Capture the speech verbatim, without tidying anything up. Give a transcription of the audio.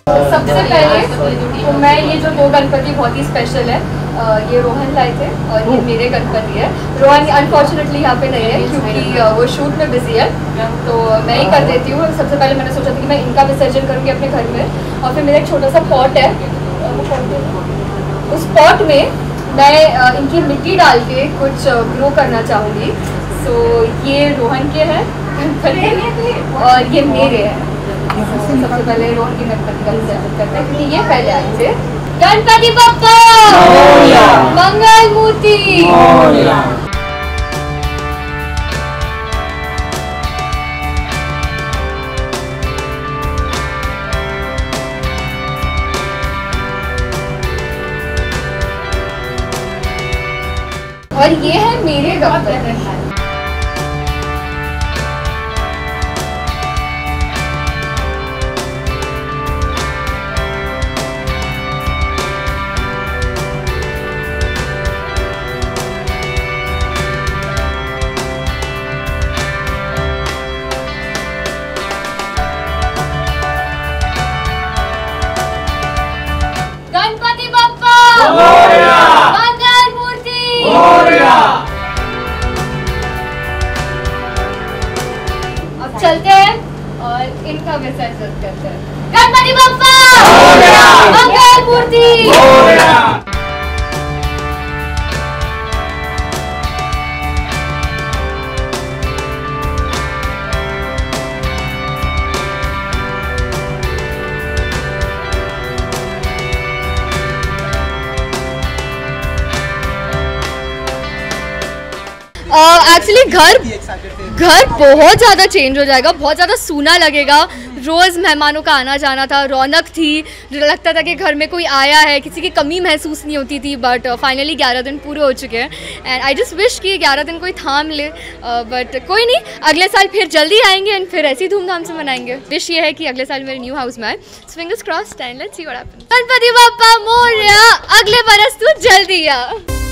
सबसे पहले तो मैं ये जो दो गणपति बहुत ही स्पेशल है, ये रोहन लाए थे और ये मेरे गणपति है। रोहन अनफॉर्चुनेटली यहाँ पे नहीं है क्योंकि वो शूट में बिजी है, तो मैं ही कर देती हूँ। सबसे पहले मैंने सोचा था कि मैं इनका विसर्जन करूँगी अपने घर में, और फिर मेरा एक छोटा सा पॉट है, उस पॉट में मैं इनकी मिट्टी डाल के कुछ ग्रो करना चाहूँगी। सो ये रोहन के हैं गणपति और ये मेरे हैं। सबसे पहले रोहन की गणपति का विसर्जन करते हैं क्योंकि ये पहले आए थे। गणपति बप्पा मंगल मूर्ति। और ये है मेरे गणपति। गणपति बप्पा मंगल मूर्ति। अब चलते हैं और इनका विसर्जन करते हैं। गणपति बप्पा मंगल मूर्ति। एक्चुअली uh, घर घर बहुत ज़्यादा चेंज हो जाएगा, बहुत ज़्यादा सूना लगेगा। रोज़ मेहमानों का आना जाना था, रौनक थी, लगता था कि घर में कोई आया है, किसी की कमी महसूस नहीं होती थी। बट फाइनली ग्यारह दिन पूरे हो चुके हैं एंड आई जस्ट विश कि ग्यारह दिन कोई थाम ले, बट uh, कोई नहीं, अगले साल फिर जल्दी आएंगे एंड फिर ऐसी धूमधाम से मनाएंगे। विश ये है कि अगले साल मेरे न्यू हाउस में आए। Fingers crossed and let's see what happens. Ganpati Bappa Morya, अगले बरस तू जल्दी आ।